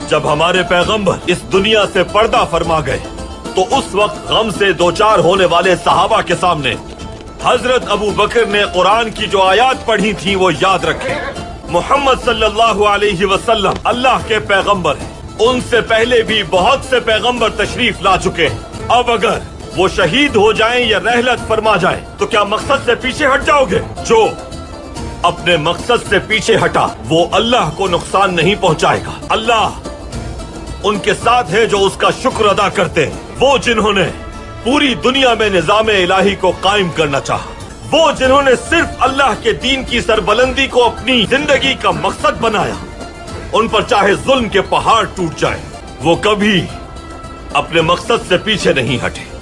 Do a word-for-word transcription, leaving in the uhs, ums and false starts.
जब हमारे पैगंबर इस दुनिया से पर्दा फरमा गए तो उस वक्त गम से दो चार होने वाले सहाबा के सामने हजरत अबू बकर ने कुरान की जो आयत पढ़ी थी वो याद रखें। मोहम्मद सल्लल्लाहु अलैहि वसल्लम अल्लाह के पैगंबर हैं। उनसे पहले भी बहुत से पैगंबर तशरीफ ला चुके हैं। अब अगर वो शहीद हो जाएं या रहलत फरमा जाएं तो क्या मकसद से पीछे हट जाओगे? जो अपने मकसद से पीछे हटा वो अल्लाह को नुकसान नहीं पहुंचाएगा। अल्लाह उनके साथ है जो उसका शुक्र अदा करते हैं। वो जिन्होंने पूरी दुनिया में निजाम इलाही को कायम करना चाहा, वो जिन्होंने सिर्फ अल्लाह के दीन की सरबलंदी को अपनी जिंदगी का मकसद बनाया, उन पर चाहे जुल्म के पहाड़ टूट जाए वो कभी अपने मकसद से पीछे नहीं हटे।